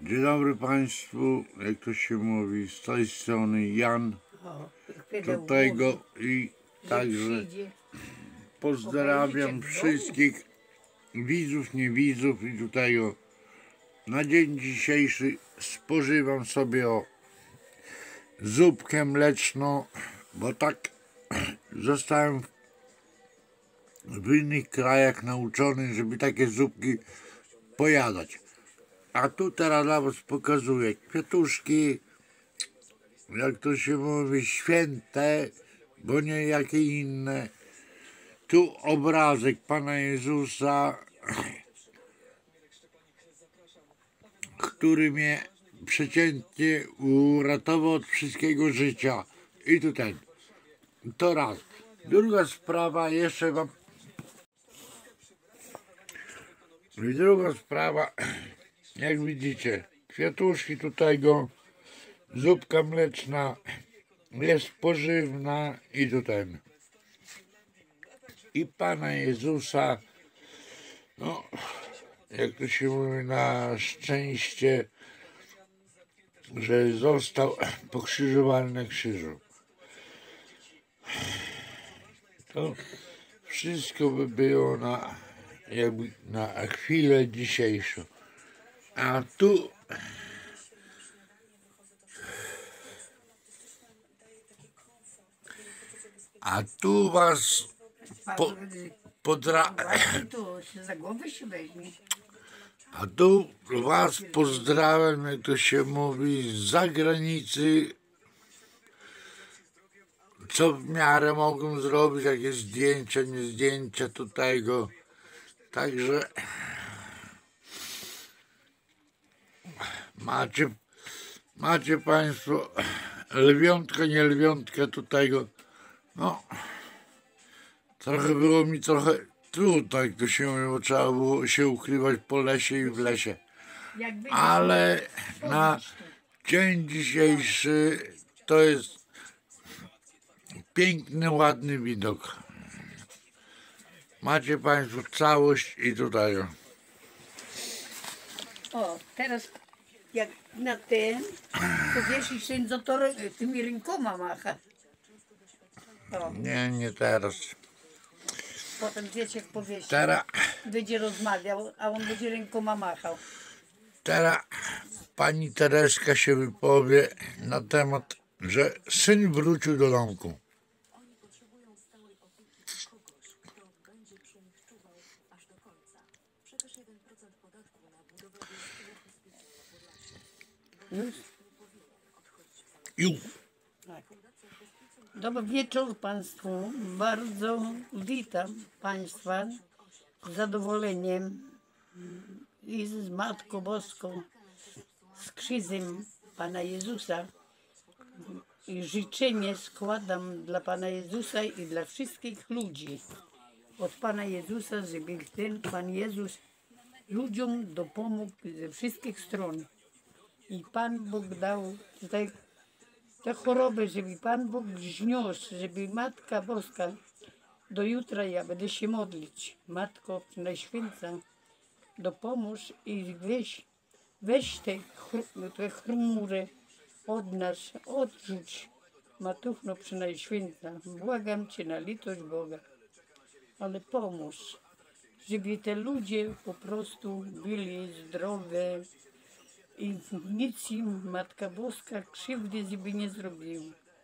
Dzień dobry Państwu, jak to się mówi, z tej strony Jan, tutaj go i także pozdrawiam wszystkich widzów, niewidzów i tutaj na dzień dzisiejszy spożywam sobie zupkę mleczną, bo tak zostałem w innych krajach nauczony, żeby takie zupki pojadać. A tu teraz dla was pokazuję kwiatuszki, jak to się mówi, święte, bo nie jakie inne. Tu obrazek Pana Jezusa, który mnie przeciętnie uratował od wszystkiego życia. I tu ten. To raz. Druga sprawa, jeszcze wam... I druga sprawa, jak widzicie, kwiatuszki tutaj zupka mleczna jest pożywna i tutaj. I Pana Jezusa, no, jak to się mówi, na szczęście, że został pokrzyżowany na krzyżu. To wszystko by było na chwilę dzisiejszą. A tu was A tu was pozdrawiam, jak to się mówi, z zagranicy, co w miarę mogą zrobić, jakieś zdjęcia, nie zdjęcia tutaj Także macie Państwo lwiątka, nie lwiątka tutaj no, trochę było mi trudno, jak to się mówi, bo trzeba było się ukrywać po lesie i w lesie. Ale na dzień dzisiejszy to jest piękny, ładny widok. Macie Państwo całość i tutaj. O, teraz jak na ten, to wiesz, i księdza to tymi rękoma macha. O. Nie teraz. Potem wiecie, jak powiesi. Teraz będzie rozmawiał, a on będzie rękoma machał. Teraz pani Tereska się wypowie na temat, że syn wrócił do domku. Już. Dobry wieczór Państwu. Bardzo witam Państwa z zadowoleniem i z Matką Boską, z krzyżem Pana Jezusa. I życzenie składam dla Pana Jezusa i dla wszystkich ludzi. Od Pana Jezusa, żeby ten Pan Jezus ludziom dopomógł ze wszystkich stron. I Pan Bóg dał tutaj te choroby, żeby Pan Bóg zniósł, żeby Matka Boska, do jutra ja będę się modlić. Matko Najświętsza, dopomóż i weź te chmury od nas, odrzuć. Matuchno Przenajświętsza, błagam Cię na litość Boga, ale pomóż, żeby te ludzie po prostu byli zdrowe i nic im Matka Boska krzywdy żeby nie zrobiła.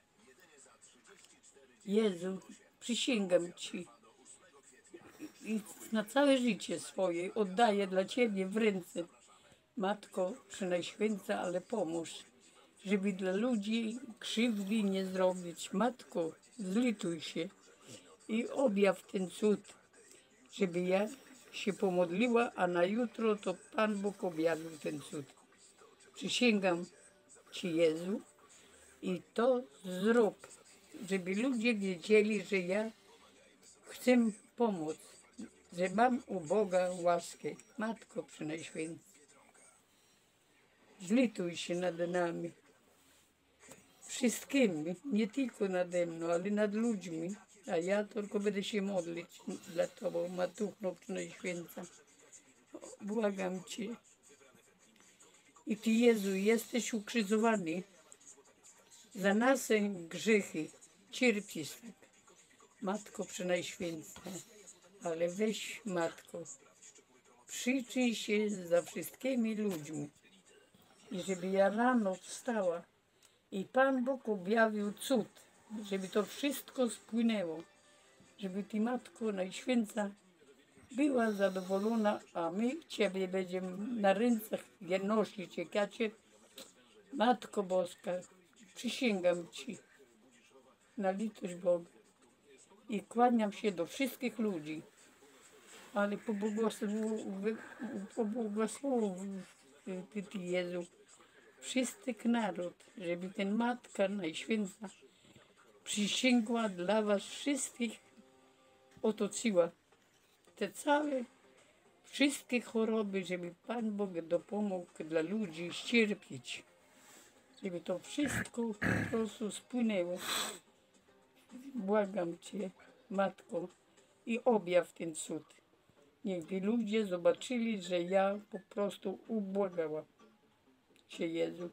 Jezu, przysięgam Ci i na całe życie swoje oddaję dla Ciebie w ręce. Matko Przenajświętsza, ale pomóż, żeby dla ludzi krzywdy nie zrobić. Matko, zlituj się i objaw ten cud, żeby ja się pomodliła, a na jutro to Pan Bóg objawił ten cud. Przysięgam Ci, Jezu, i to zrób, żeby ludzie wiedzieli, że ja chcę pomóc, że mam u Boga łaskę. Matko Przenajświętsza, zlituj się nad nami, wszystkimi, nie tylko nade mną, ale nad ludźmi, a ja tylko będę się modlić dla Tobą, Matuchno Przenajświętsza. Błagam Cię. I Ty, Jezu, jesteś ukrzyżowany za nasze grzechy. Cierpisz tak, Matko Przenajświętsza, ale weź, Matko, przyczyń się za wszystkimi ludźmi. I żeby ja rano wstała i Pan Bóg objawił cud, żeby to wszystko spłynęło, żeby Ty, Matko Najświętsza, była zadowolona, a my Ciebie będziemy na rękach je nosić, jak ja Cię, Matko Boska, przysięgam Ci na litość Boga i kłaniam się do wszystkich ludzi, ale pobłogosław Ty, Jezu, wszystek naród, żeby ten Matka Najświętsza przysięgła dla Was wszystkich, otoczyła te całe, wszystkie choroby, żeby Pan Bóg dopomógł dla ludzi ścierpieć, żeby to wszystko po prostu spłynęło. Błagam Cię, Matko, i objaw ten cud. Niechby ludzie zobaczyli, że ja po prostu ubłagałam Cię, Jezu.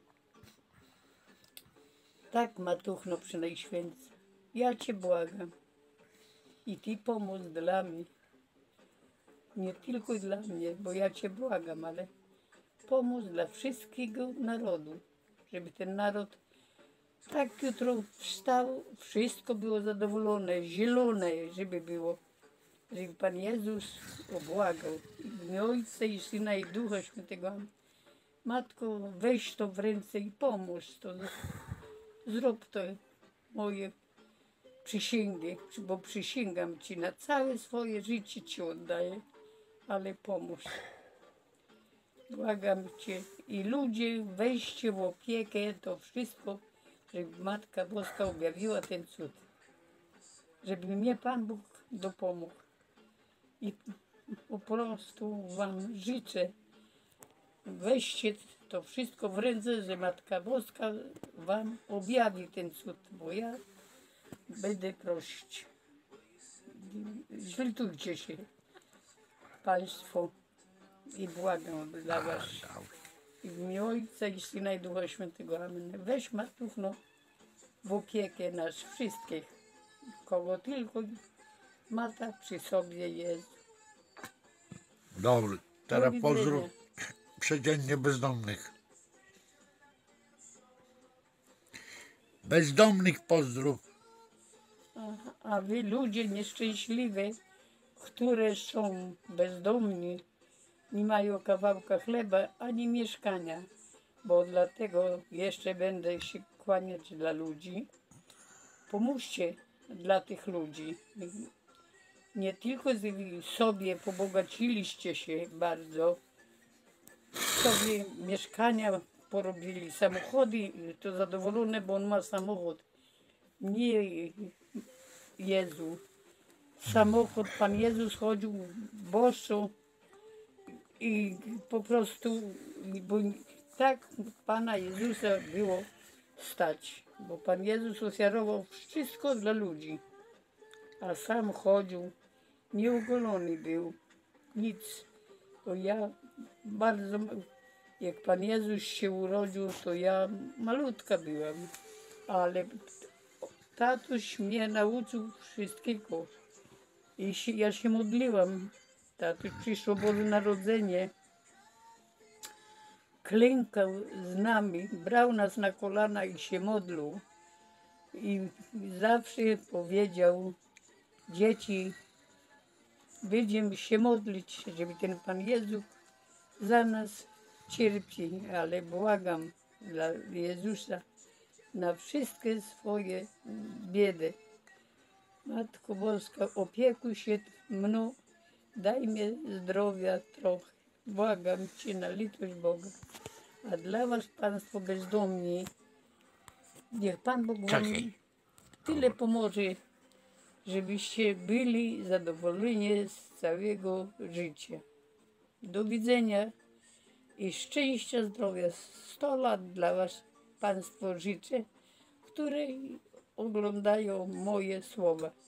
Tak, Matuchno Przenajświętsza, ja Cię błagam i Ty pomóż dla mnie. Nie tylko dla mnie, bo ja Cię błagam, ale pomóż dla wszystkiego narodu, żeby ten naród tak jutro wstał, wszystko było zadowolone, zielone, żeby było, żeby Pan Jezus obłagał. W imię Ojca i Syna i Ducha Świętego. Matko, weź to w ręce i pomóż to. Zrób to moje przysięgi, bo przysięgam Ci, na całe swoje życie Ci oddaję, ale pomóż. Błagam Cię i ludzie, weźcie w opiekę to wszystko, żeby Matka Boska objawiła ten cud. Żeby mnie Pan Bóg dopomógł. I po prostu Wam życzę, weźcie to wszystko w ręce, że Matka Boska Wam objawi ten cud, bo ja będę prosić. Zlitujcie się Państwo i błagam dla Was. I w imię Ojca i Syna i Ducha Świętego. Amen. Weź, Matuchno, w opiekę nas wszystkich, kogo tylko Mata przy sobie jest. Dobry. Teraz Do pozdrów widzenia. przedziennie bezdomnych. Bezdomnych pozdrów. A wy, ludzie nieszczęśliwi, które są bezdomni, nie mają kawałka chleba ani mieszkania, bo dlatego jeszcze będę się kłaniać dla ludzi. Pomóżcie dla tych ludzi. Nie tylko sobie pobogaciliście się bardzo, sobie mieszkania porobili, samochody, to zadowolone, bo on ma samochód. Nie Jezu. Samochód, Pan Jezus chodził boso i po prostu, bo tak Pana Jezusa było stać, bo Pan Jezus ofiarował wszystko dla ludzi, a sam chodził, nieogolony był, nic. To ja bardzo, jak Pan Jezus się urodził, to ja malutka byłam, ale tatuś mnie nauczył wszystkiego. Ja się modliłam. Tatuś przyszło Boże Narodzenie. Klękał z nami, brał nas na kolana i się modlił. I zawsze powiedział, dzieci, będziemy się modlić, żeby ten Pan Jezus za nas cierpi, ale błagam dla Jezusa na wszystkie swoje biedy. Matko Boska, opiekuj się mną, daj mi zdrowia trochę. Błagam Cię na litość Boga. A dla Was, Państwo bezdomni, niech Pan Bóg Wam tyle pomoże, żebyście byli zadowoleni z całego życia. Do widzenia i szczęścia, zdrowia. 100 lat dla Was, Państwo, życzę, które oglądają moje słowa.